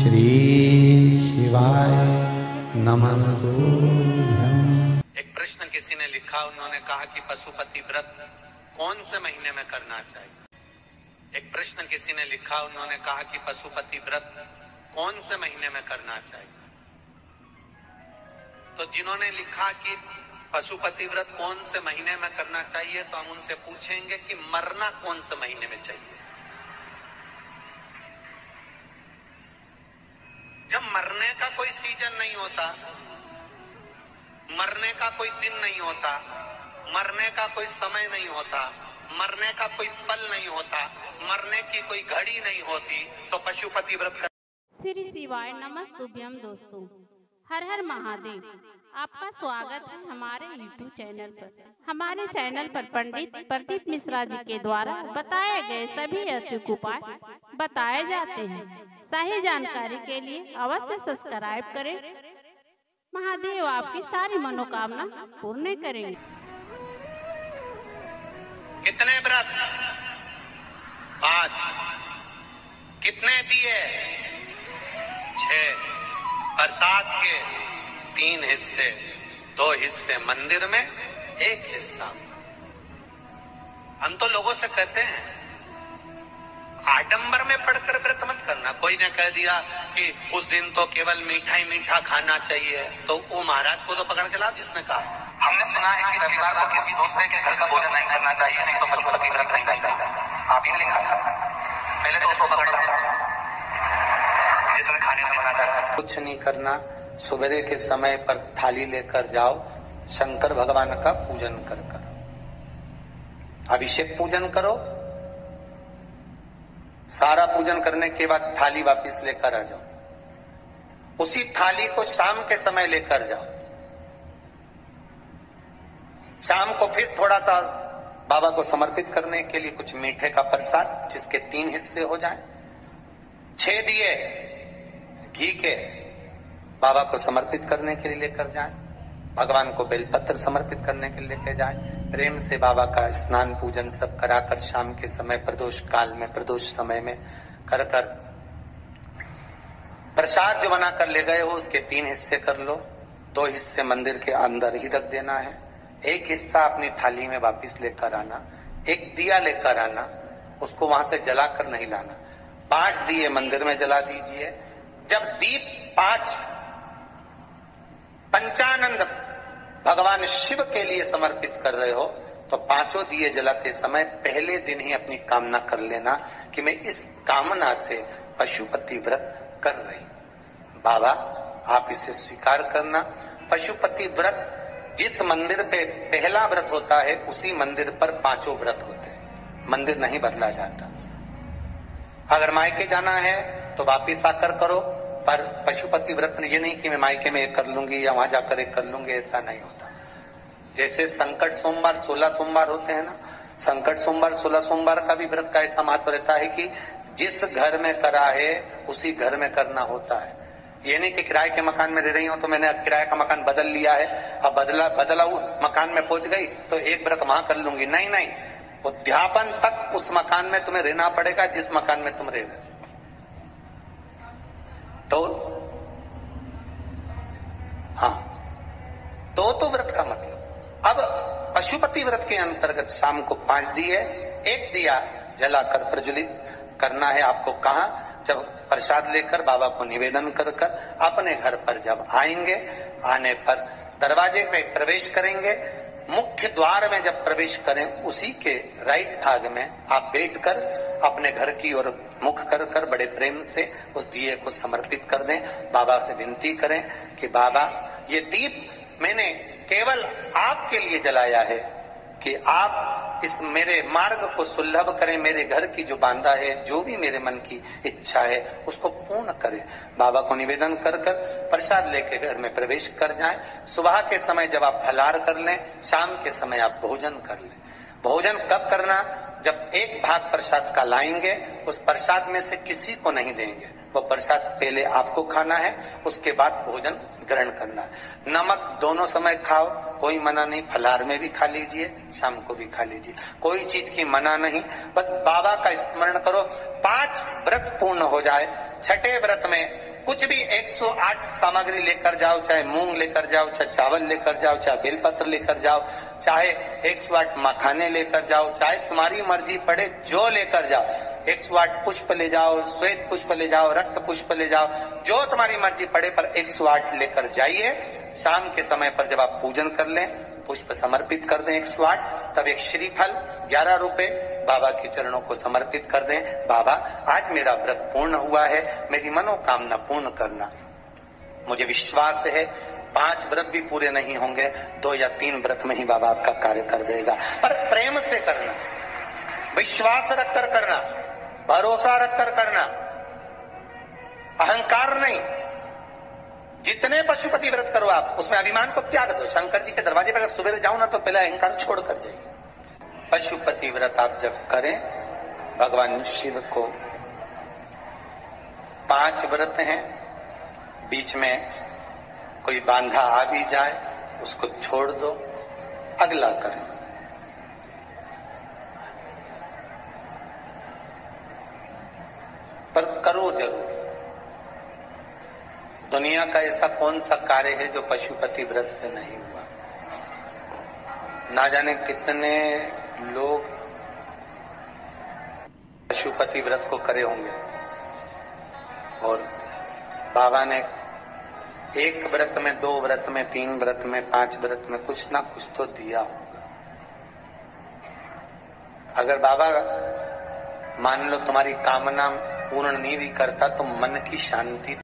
श्री शिवाय नमस्तुभ्यं। एक प्रश्न किसी ने लिखा, उन्होंने कहा कि पशुपति व्रत कौन से महीने में करना चाहिए। एक प्रश्न किसी ने लिखा, उन्होंने कहा कि पशुपति व्रत कौन से महीने में करना चाहिए। तो जिन्होंने लिखा कि पशुपति व्रत कौन से महीने में करना चाहिए, तो हम उनसे पूछेंगे कि मरना कौन से महीने में चाहिए। जब मरने का कोई सीजन नहीं होता, मरने का कोई दिन नहीं होता, मरने का कोई समय नहीं होता, मरने का कोई पल नहीं होता, मरने की कोई घड़ी नहीं होती, तो पशुपति व्रत कर। श्री शिवाय नमस्तुभ्यम। दोस्तों, हर हर महादेव। आपका स्वागत है हमारे YouTube चैनल पर। हमारे चैनल पर पंडित प्रदीप मिश्रा जी के द्वारा बताए गए सभी अचूक उपाय बताए जाते हैं। सही जानकारी के लिए अवश्य सब्सक्राइब करें। महादेव आपकी सारी मनोकामना पूर्ण करेंगे। कितने व्रत? 5। कितने दिए? 6। प्रसाद के 3 हिस्से, 2 हिस्से मंदिर में, 1 हिस्सा। हम तो लोगों से कहते हैं आडंबर में पढ़कर व्रत मत करना। कोई ने कह दिया कि उस दिन तो केवल मीठा ही मीठा खाना चाहिए, तो वो महाराज को तो पकड़ के लाओ जिसने कहा। हमने सुना है कि रविवार को किसी दूसरे के घर का भोजन नहीं करना चाहिए, नहीं तो पशुपति व्रत नहीं करना। आप ही ने लिखा था। पहले तो उसको पकड़ लो, जिसने खाने से मना करता। कुछ नहीं करना। सुबह के समय पर थाली लेकर जाओ, शंकर भगवान का पूजन कर अभिषेक पूजन करो। सारा पूजन करने के बाद थाली वापस लेकर आ जाओ। उसी थाली को शाम के समय लेकर जाओ। शाम को फिर थोड़ा सा बाबा को समर्पित करने के लिए कुछ मीठे का प्रसाद, जिसके 3 हिस्से हो जाएं। 6 दिए घी के बाबा को समर्पित करने के लिए लेकर जाएं। भगवान को बेलपत्र समर्पित करने के लिए लेकर जाएं। प्रेम से बाबा का स्नान पूजन सब कराकर शाम के समय प्रदोष काल में, प्रदोष समय में कर प्रसाद जो बनाकर ले गए हो उसके 3 हिस्से कर लो। 2 हिस्से मंदिर के अंदर ही रख देना है। 1 हिस्सा अपनी थाली में वापिस लेकर आना। 1 दिया लेकर आना, उसको वहां से जलाकर नहीं लाना। 5 दिए मंदिर में जला दीजिए। जब दीप 5 पंचानंद भगवान शिव के लिए समर्पित कर रहे हो, तो 5 दिए जलाते समय पहले दिन ही अपनी कामना कर लेना कि मैं इस कामना से पशुपति व्रत कर रही। बाबा आप इसे स्वीकार करना। पशुपति व्रत जिस मंदिर पे पहला व्रत होता है, उसी मंदिर पर 5 व्रत होते हैं। मंदिर नहीं बदला जाता। अगर मायके जाना है तो वापिस आकर करो, पर पशुपति व्रत ये नहीं कि मैं मायके में एक कर लूंगी या वहां जाकर एक कर लूंगी, ऐसा नहीं होता। जैसे संकट सोमवार 16 सोमवार होते हैं ना, संकट सोमवार 16 सोमवार का भी व्रत का ऐसा महत्व रहता है कि जिस घर में करा है उसी घर में करना होता है। ये नहीं कि किराए के मकान में रह रही हूं तो मैंने किराए का मकान बदल लिया है, अब बदला मकान में पहुंच गई तो एक व्रत वहां कर लूंगी। नहीं नहीं, उद्यापन तक उस मकान में तुम्हें रहना पड़ेगा जिस मकान में तुम रह रहे। तो हाँ, तो व्रत का मतलब। अब पशुपति व्रत के अंतर्गत शाम को 5 दिए, 1 दिया जलाकर प्रज्वलित करना है आपको। कहा? जब प्रसाद लेकर बाबा को निवेदन कर अपने घर पर जब आएंगे, आने पर दरवाजे पे प्रवेश करेंगे। मुख्य द्वार में जब प्रवेश करें, उसी के राइट भाग में आप बैठकर अपने घर की ओर मुख कर बड़े प्रेम से उस दिए को समर्पित कर दें। बाबा से विनती करें कि बाबा ये दीप मैंने केवल आपके लिए जलाया है कि आप इस मेरे मार्ग को सुलभ करें। मेरे घर की जो बांधा है, जो भी मेरे मन की इच्छा है, उसको पूर्ण करें। बाबा को निवेदन कर प्रसाद लेके घर में प्रवेश कर जाएं। सुबह के समय जब आप फलाहार कर लें, शाम के समय आप भोजन कर लें। भोजन कब करना? जब 1 भाग प्रसाद का लाएंगे, उस प्रसाद में से किसी को नहीं देंगे। वो प्रसाद पहले आपको खाना है, उसके बाद भोजन ग्रहण करना है। नमक दोनों समय खाओ, कोई मना नहीं। फलाहार में भी खा लीजिए, शाम को भी खा लीजिए, कोई चीज की मना नहीं। बस बाबा का स्मरण करो। 5 व्रत पूर्ण हो जाए छठे व्रत में कुछ भी 108 सामग्री लेकर जाओ, चाहे मूंग लेकर जाओ, चाहे चावल लेकर जाओ, चाहे बेलपत्र लेकर जाओ, चाहे 108 मखाने लेकर जाओ, चाहे तुम्हारी मर्जी पड़े जो लेकर जाओ। 108 पुष्प ले जाओ, श्वेत पुष्प ले जाओ, रक्त पुष्प ले जाओ, जो तुम्हारी मर्जी पड़े, पर 108 लेकर जाइए। शाम के समय पर जब आप पूजन कर लें, पुष्प समर्पित कर दें 108, तब एक श्रीफल 11 रुपए बाबा के चरणों को समर्पित कर दें। बाबा, आज मेरा व्रत पूर्ण हुआ है, मेरी मनोकामना पूर्ण करना। मुझे विश्वास है 5 व्रत भी पूरे नहीं होंगे, 2 या 3 व्रत में ही बाबा आपका कार्य कर देगा। पर प्रेम से करना, विश्वास रखकर करना, भरोसा रखकर करना, अहंकार नहीं। जितने पशुपति व्रत करो आप, उसमें अभिमान को त्याग दो। शंकर जी के दरवाजे पर अगर सुबह जाओ ना, तो पहले अहंकार छोड़ कर जाइए। पशुपति व्रत आप जब करें, भगवान शिव को 5 व्रत हैं, बीच में कोई बांधा आ भी जाए उसको छोड़ दो, अगला करें। पर करो जरूर। दुनिया का ऐसा कौन सा कार्य है जो पशुपति व्रत से नहीं हुआ? ना जाने कितने लोग पशुपति व्रत को करे होंगे, और बाबा ने 1 व्रत में, 2 व्रत में, 3 व्रत में, 5 व्रत में कुछ ना कुछ तो दिया होगा। अगर बाबा मान लो तुम्हारी कामना पूर्ण नहीं भी करता, तो मन की शांति